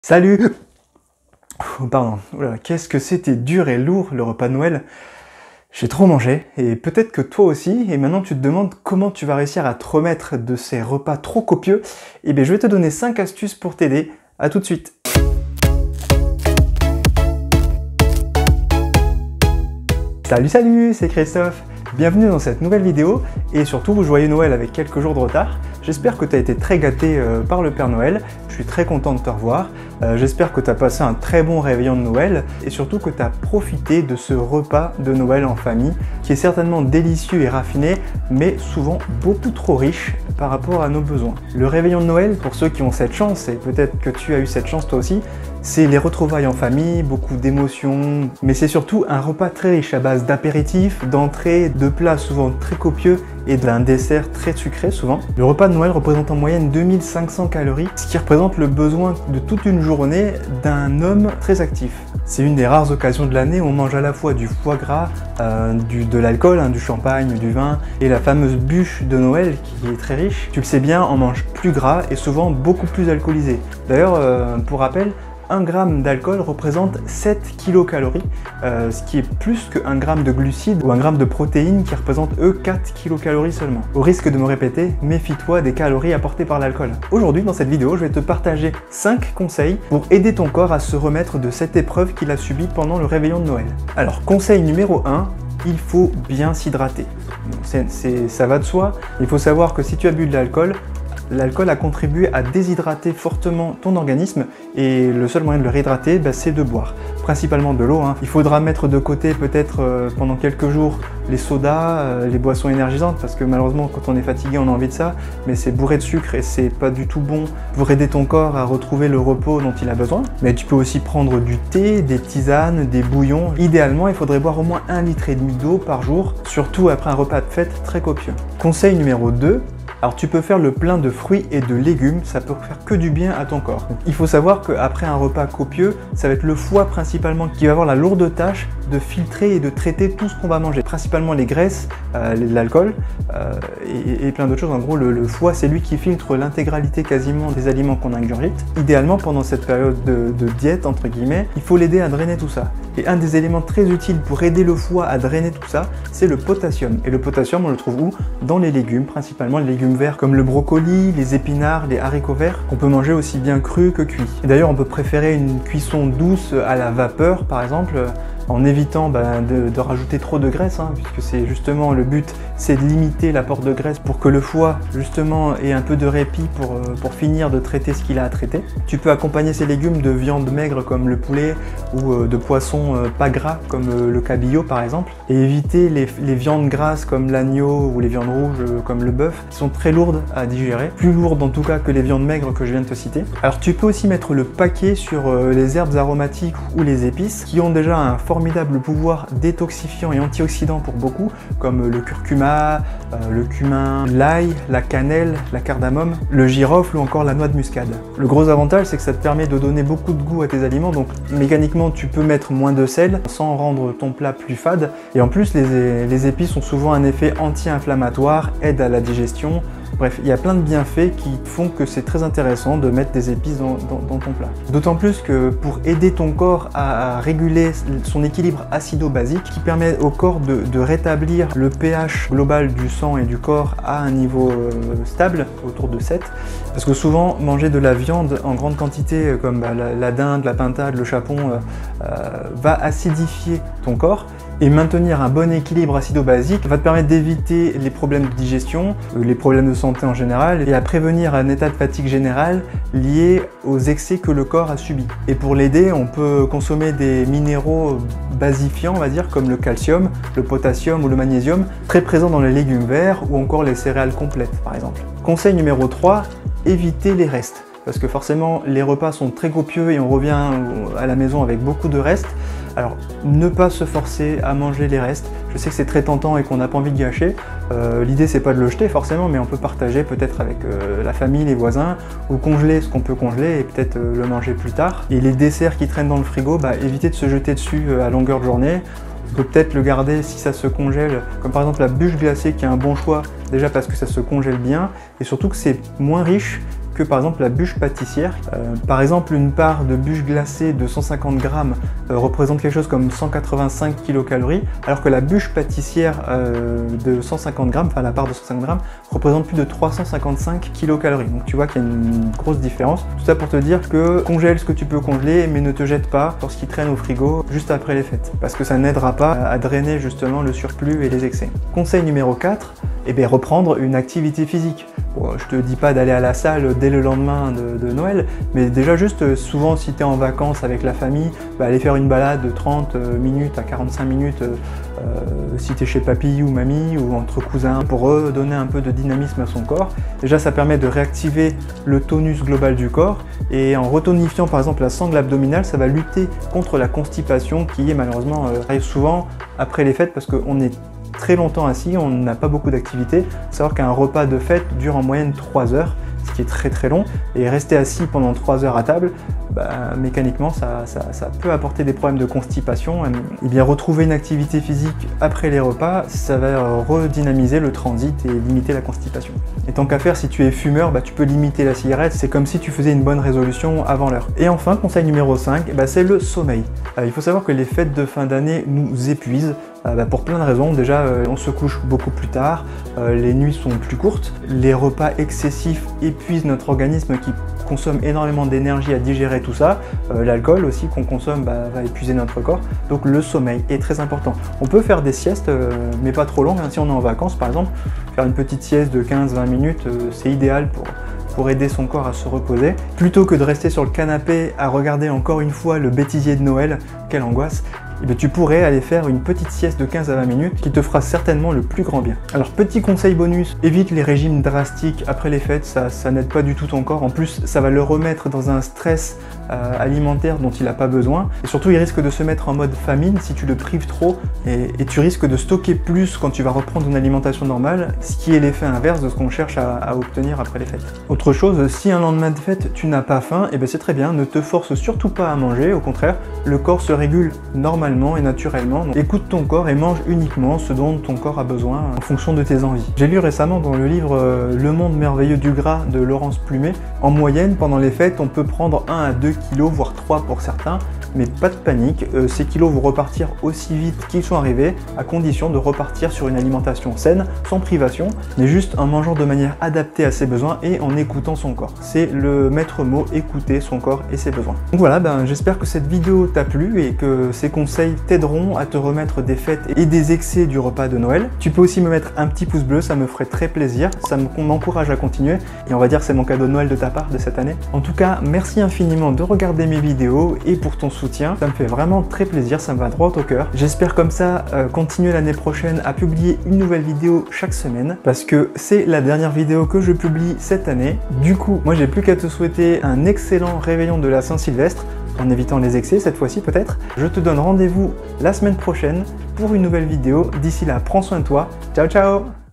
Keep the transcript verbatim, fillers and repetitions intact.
Salut! Oh, pardon, qu'est-ce que c'était dur et lourd le repas de Noël. J'ai trop mangé, et peut-être que toi aussi, et maintenant tu te demandes comment tu vas réussir à te remettre de ces repas trop copieux. Et bien je vais te donner cinq astuces pour t'aider. À tout de suite! Salut salut, c'est Christophe. Bienvenue dans cette nouvelle vidéo, et surtout joyeux Noël avec quelques jours de retard. J'espère que tu as été très gâté euh, par le Père Noël, je suis très content de te revoir. Euh, J'espère que tu as passé un très bon réveillon de Noël, et surtout que tu as profité de ce repas de Noël en famille, qui est certainement délicieux et raffiné, mais souvent beaucoup trop riche par rapport à nos besoins. Le réveillon de Noël, pour ceux qui ont cette chance, et peut-être que tu as eu cette chance toi aussi, c'est les retrouvailles en famille, beaucoup d'émotions, mais c'est surtout un repas très riche à base d'apéritifs, d'entrées, de plats souvent très copieux et d'un dessert très sucré souvent. Le repas de Noël représente en moyenne deux mille cinq cents calories, ce qui représente le besoin de toute une journée d'un homme très actif. C'est une des rares occasions de l'année où on mange à la fois du foie gras, euh, du, de l'alcool, hein, du champagne, du vin, et la fameuse bûche de Noël qui est très riche. Tu le sais bien, on mange plus gras et souvent beaucoup plus alcoolisé. D'ailleurs, euh, pour rappel, un gramme d'alcool représente sept kilocalories, euh, ce qui est plus qu'un gramme de glucides ou un gramme de protéines qui représentent eux quatre kilocalories seulement. Au risque de me répéter, méfie-toi des calories apportées par l'alcool. Aujourd'hui, dans cette vidéo, je vais te partager cinq conseils pour aider ton corps à se remettre de cette épreuve qu'il a subie pendant le réveillon de Noël. Alors, conseil numéro un, il faut bien s'hydrater. Ça va de soi, il faut savoir que si tu as bu de l'alcool, l'alcool a contribué à déshydrater fortement ton organisme et le seul moyen de le réhydrater, bah, c'est de boire. Principalement de l'eau. Hein. Il faudra mettre de côté peut-être euh, pendant quelques jours les sodas, euh, les boissons énergisantes parce que malheureusement quand on est fatigué on a envie de ça, mais c'est bourré de sucre et c'est pas du tout bon pour aider ton corps à retrouver le repos dont il a besoin. Mais tu peux aussi prendre du thé, des tisanes, des bouillons. Idéalement, il faudrait boire au moins un litre et demi d'eau par jour, surtout après un repas de fête très copieux. Conseil numéro deux. Alors tu peux faire le plein de fruits et de légumes, ça peut faire que du bien à ton corps. Donc, il faut savoir qu'après un repas copieux, ça va être le foie principalement qui va avoir la lourde tâche de filtrer et de traiter tout ce qu'on va manger. Principalement les graisses, euh, l'alcool euh, et, et plein d'autres choses. En gros, le, le foie, c'est lui qui filtre l'intégralité quasiment des aliments qu'on ingurgite. Idéalement, pendant cette période de, de diète, entre guillemets, il faut l'aider à drainer tout ça. Et un des éléments très utiles pour aider le foie à drainer tout ça, c'est le potassium. Et le potassium, on le trouve où? Dans les légumes, principalement les légumes verts comme le brocoli, les épinards, les haricots verts, qu'on peut manger aussi bien cru que cuit. Et d'ailleurs, on peut préférer une cuisson douce à la vapeur, par exemple, en évitant bah, de, de rajouter trop de graisse, hein, puisque c'est justement le but, c'est de limiter l'apport de graisse pour que le foie, justement, ait un peu de répit pour, euh, pour finir de traiter ce qu'il a à traiter. Tu peux accompagner ces légumes de viande maigre comme le poulet ou euh, de poissons euh, pas gras comme euh, le cabillaud par exemple, et éviter les, les viandes grasses comme l'agneau ou les viandes rouges euh, comme le bœuf, qui sont très lourdes à digérer, plus lourdes en tout cas que les viandes maigres que je viens de te citer. Alors tu peux aussi mettre le paquet sur euh, les herbes aromatiques ou les épices, qui ont déjà un fort formidable pouvoir détoxifiant et antioxydant pour beaucoup, comme le curcuma, euh, le cumin, l'ail, la cannelle, la cardamome, le girofle ou encore la noix de muscade. Le gros avantage, c'est que ça te permet de donner beaucoup de goût à tes aliments, donc mécaniquement tu peux mettre moins de sel sans rendre ton plat plus fade, et en plus les, les épices ont souvent un effet anti-inflammatoire, aident à la digestion. Bref, il y a plein de bienfaits qui font que c'est très intéressant de mettre des épices dans, dans, dans ton plat. D'autant plus que pour aider ton corps à, à réguler son équilibre acido-basique, qui permet au corps de, de rétablir le pH global du sang et du corps à un niveau euh, stable, autour de sept. Parce que souvent, manger de la viande en grande quantité, comme bah, la, la dinde, la pintade, le chapon, euh, euh, va acidifier ton corps. Et maintenir un bon équilibre acido-basique va te permettre d'éviter les problèmes de digestion, les problèmes de santé en général, et à prévenir un état de fatigue général lié aux excès que le corps a subis. Et pour l'aider, on peut consommer des minéraux basifiants, on va dire, comme le calcium, le potassium ou le magnésium, très présents dans les légumes verts ou encore les céréales complètes, par exemple. Conseil numéro trois, éviter les restes. Parce que forcément, les repas sont très copieux et on revient à la maison avec beaucoup de restes. Alors, ne pas se forcer à manger les restes. Je sais que c'est très tentant et qu'on n'a pas envie de gâcher. Euh, L'idée, c'est pas de le jeter forcément, mais on peut partager peut-être avec euh, la famille, les voisins, ou congeler ce qu'on peut congeler et peut-être euh, le manger plus tard. Et les desserts qui traînent dans le frigo, bah, évitez de se jeter dessus euh, à longueur de journée. On peut peut-être le garder si ça se congèle, comme par exemple la bûche glacée qui est un bon choix, déjà parce que ça se congèle bien, et surtout que c'est moins riche que par exemple la bûche pâtissière. Euh, par exemple, une part de bûche glacée de cent cinquante grammes euh, représente quelque chose comme cent quatre-vingt-cinq kilocalories, alors que la bûche pâtissière euh, de cent cinquante grammes, enfin la part de cent cinquante grammes, représente plus de trois cent cinquante-cinq kilocalories. Donc tu vois qu'il y a une grosse différence. Tout ça pour te dire que congèle ce que tu peux congeler, mais ne te jette pas pour ce qui traîne au frigo juste après les fêtes, parce que ça n'aidera pas à drainer justement le surplus et les excès. Conseil numéro quatre, eh bien, reprendre une activité physique. Bon, je te dis pas d'aller à la salle dès le lendemain de, de Noël, mais déjà juste souvent si tu es en vacances avec la famille, bah, aller faire une balade de trente minutes à quarante-cinq minutes euh, si tu es chez papy ou mamie ou entre cousins pour redonner un peu de dynamisme à son corps. Déjà ça permet de réactiver le tonus global du corps et en retonifiant par exemple la sangle abdominale, ça va lutter contre la constipation qui est malheureusement euh, arrive souvent après les fêtes parce qu'on est très longtemps assis, on n'a pas beaucoup d'activité. Savoir qu'un repas de fête dure en moyenne trois heures, ce qui est très très long, et rester assis pendant trois heures à table, bah, mécaniquement ça, ça, ça peut apporter des problèmes de constipation. Et bien retrouver une activité physique après les repas, ça va redynamiser le transit et limiter la constipation. Et tant qu'à faire, si tu es fumeur, bah, tu peux limiter la cigarette, c'est comme si tu faisais une bonne résolution avant l'heure. Et enfin, conseil numéro cinq, bah, c'est le sommeil. Euh, il faut savoir que les fêtes de fin d'année nous épuisent, euh, bah, pour plein de raisons. Déjà, euh, on se couche beaucoup plus tard, euh, les nuits sont plus courtes, les repas excessifs épuisent notre organisme qui consomme énormément d'énergie à digérer tout ça, euh, l'alcool aussi qu'on consomme bah, va épuiser notre corps, donc le sommeil est très important. On peut faire des siestes, euh, mais pas trop longues, hein. Si on est en vacances par exemple, faire une petite sieste de quinze à vingt minutes, euh, c'est idéal pour, pour aider son corps à se reposer, plutôt que de rester sur le canapé à regarder encore une fois le bêtisier de Noël, quelle angoisse. Et bien, tu pourrais aller faire une petite sieste de quinze à vingt minutes qui te fera certainement le plus grand bien. Alors petit conseil bonus, évite les régimes drastiques après les fêtes, ça, ça n'aide pas du tout ton corps. En plus, ça va le remettre dans un stress euh, alimentaire dont il n'a pas besoin. Et surtout, il risque de se mettre en mode famine si tu le prives trop et, et tu risques de stocker plus quand tu vas reprendre une alimentation normale, ce qui est l'effet inverse de ce qu'on cherche à, à obtenir après les fêtes. Autre chose, si un lendemain de fête, tu n'as pas faim, et bien c'est très bien, ne te force surtout pas à manger, au contraire, le corps se régule normalement et naturellement. Donc, écoute ton corps et mange uniquement ce dont ton corps a besoin en fonction de tes envies. J'ai lu récemment dans le livre euh, Le monde merveilleux du gras de Laurence Plumet, en moyenne pendant les fêtes on peut prendre un à deux kilos, voire trois pour certains, mais pas de panique, euh, ces kilos vont repartir aussi vite qu'ils sont arrivés, à condition de repartir sur une alimentation saine, sans privation, mais juste en mangeant de manière adaptée à ses besoins et en écoutant son corps. C'est le maître mot, écouter son corps et ses besoins. Donc voilà, ben, j'espère que cette vidéo t'a plu et que ces conseils t'aideront à te remettre des fêtes et des excès du repas de Noël. Tu peux aussi me mettre un petit pouce bleu, ça me ferait très plaisir, ça m'encourage à continuer et on va dire que c'est mon cadeau de Noël de ta part de cette année. En tout cas, merci infiniment de regarder mes vidéos et pour ton soutien, ça me fait vraiment très plaisir, ça me va droit au cœur. J'espère comme ça euh, continuer l'année prochaine à publier une nouvelle vidéo chaque semaine parce que c'est la dernière vidéo que je publie cette année. Du coup, moi j'ai plus qu'à te souhaiter un excellent réveillon de la Saint-Sylvestre, en évitant les excès cette fois-ci peut-être. Je te donne rendez-vous la semaine prochaine pour une nouvelle vidéo. D'ici là, prends soin de toi. Ciao ciao!